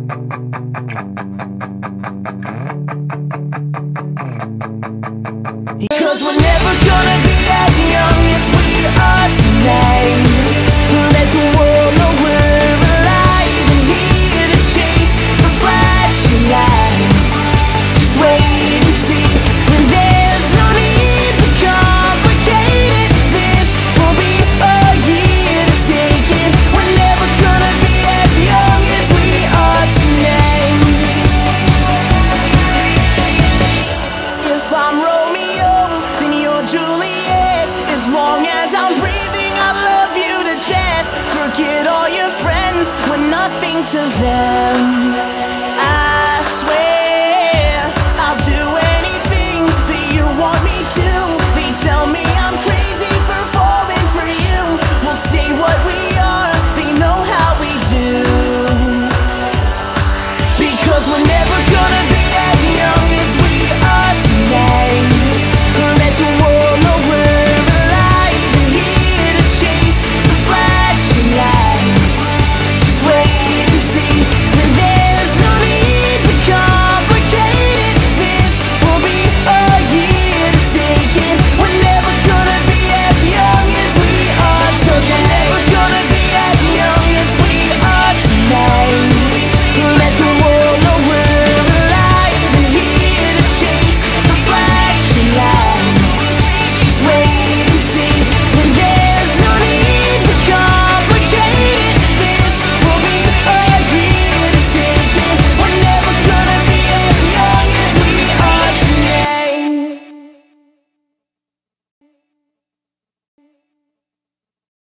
Cause we're never gonna be as young as we are tonight. Let the world know we're alive and here to chase the flashing lights. Just wait and see, when there's no need to complicate it. This will be a year to take it. We're never gonna be as young as we are tonight. If I'm Romeo, then you're Juliet. As long as I'm breathing, I love you to death. Forget all your friends, we're nothing to them.